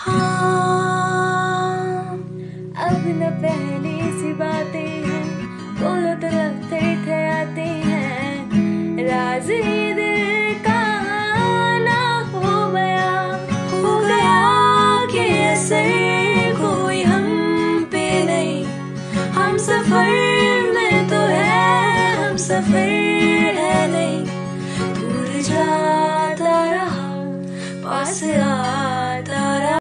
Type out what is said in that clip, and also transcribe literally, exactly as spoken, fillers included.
हाँ, अब न पहली सी बातें हैं, बोलो तो लगते थे आते हैं, राज ये दिल का ना हो गया, हो गया कि असर कोई हम पे नहीं, हम सफर में तो है हम सफर